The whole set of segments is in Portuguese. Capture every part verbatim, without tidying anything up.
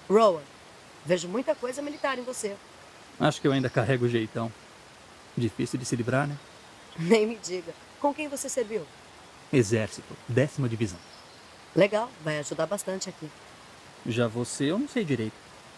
Rowan, vejo muita coisa militar em você. Acho que eu ainda carrego o jeitão. Difícil de se livrar, né? Nem me diga. Com quem você serviu? Exército, décima divisão. Legal, vai ajudar bastante aqui. Já você, eu não sei direito.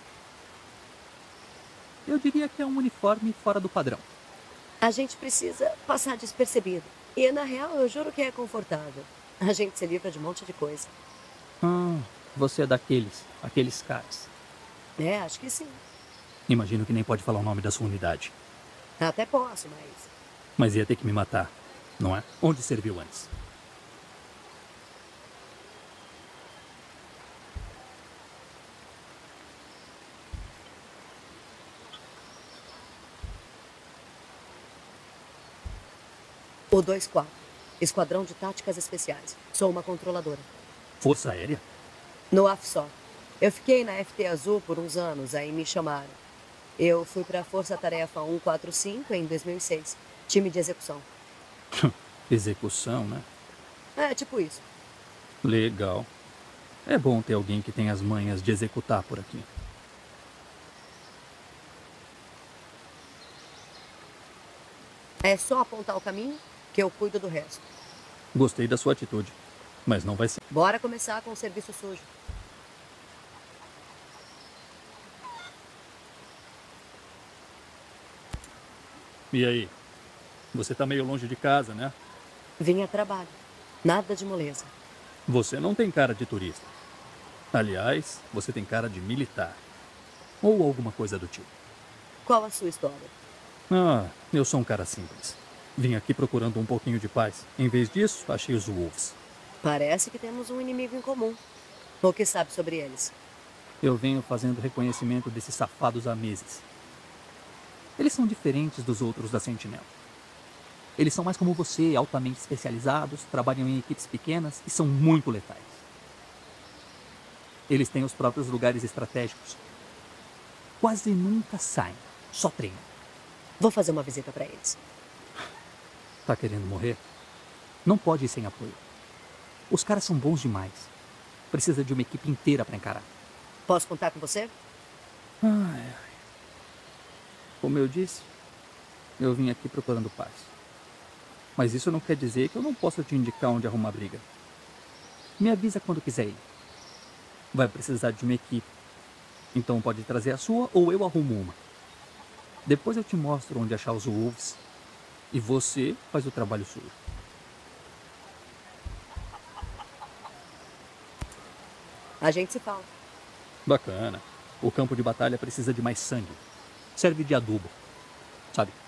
Eu diria que é um uniforme fora do padrão. A gente precisa passar despercebido. E, na real, eu juro que é confortável. A gente se livra de um monte de coisa. Ah, você é daqueles, aqueles caras. É, acho que sim. Imagino que nem pode falar o nome da sua unidade. Até posso, mas... Mas ia ter que me matar, não é? Onde serviu antes? O dois quatro. Esquadrão de Táticas Especiais. Sou uma controladora. Força Aérea? No A F S O. Eu fiquei na F T Azul por uns anos, aí me chamaram. Eu fui para a Força Tarefa cento e quarenta e cinco em dois mil e seis. Time de execução. Execução, né? É, tipo isso. Legal. É bom ter alguém que tem as manhas de executar por aqui. É só apontar o caminho que eu cuido do resto. Gostei da sua atitude, mas não vai ser. Bora começar com o serviço sujo. E aí? Você tá meio longe de casa, né? Vim a trabalho. Nada de moleza. Você não tem cara de turista. Aliás, você tem cara de militar. Ou alguma coisa do tipo. Qual a sua história? Ah, eu sou um cara simples. Vim aqui procurando um pouquinho de paz. Em vez disso, achei os Wolves. Parece que temos um inimigo em comum. O que sabe sobre eles? Eu venho fazendo reconhecimento desses safados há meses. Eles são diferentes dos outros da Sentinela. Eles são mais como você, altamente especializados, trabalham em equipes pequenas e são muito letais. Eles têm os próprios lugares estratégicos. Quase nunca saem, só treinam. Vou fazer uma visita para eles. Tá querendo morrer? Não pode ir sem apoio. Os caras são bons demais. Precisa de uma equipe inteira para encarar. Posso contar com você? Ai, ai. Como eu disse, eu vim aqui procurando paz. Mas isso não quer dizer que eu não possa te indicar onde arrumar briga. Me avisa quando quiser ir. Vai precisar de uma equipe. Então pode trazer a sua ou eu arrumo uma. Depois eu te mostro onde achar os Wolves. E você faz o trabalho sujo. A gente se fala. Bacana. O campo de batalha precisa de mais sangue. Serve de adubo. Sabe?